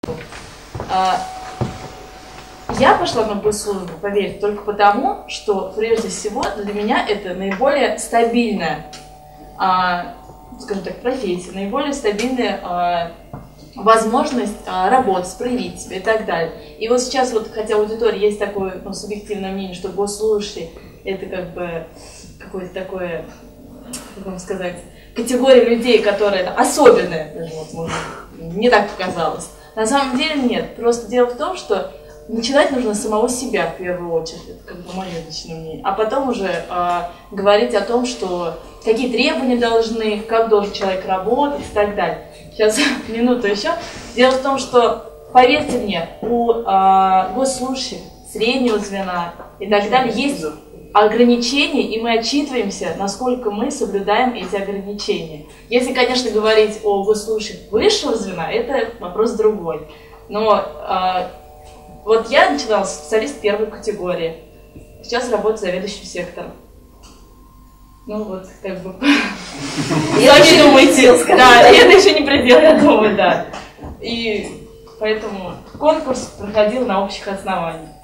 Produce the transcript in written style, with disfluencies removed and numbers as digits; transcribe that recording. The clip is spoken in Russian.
Я пошла на госслужбу, поверьте, только потому, что прежде всего для меня это наиболее стабильная, скажем так, профессия, наиболее стабильная возможность работать, проявить себя и так далее. И вот сейчас, вот, хотя в аудитории есть такое субъективное мнение, что госслужащий это как бы какое-то такое, как вам сказать, категория людей, которые особенные, даже вот, может, мне так показалось. На самом деле нет. Просто дело в том, что начинать нужно с самого себя в первую очередь, это как бы мое личное мнение, а потом уже говорить о том, что какие требования должны, как должен человек работать и так далее. Сейчас, минуту еще. Дело в том, что, поверьте мне, у госслужащих, среднего звена и так далее есть ограничения, и мы отчитываемся, насколько мы соблюдаем эти ограничения. Если, конечно, говорить о госслужащих высшего звена, это вопрос другой. Но вот я начинала с специалист первой категории. Сейчас работаю заведующим сектором. Ну вот, как бы... Сами думаете, да, это еще не предел, я думаю, да. И поэтому конкурс проходил на общих основаниях.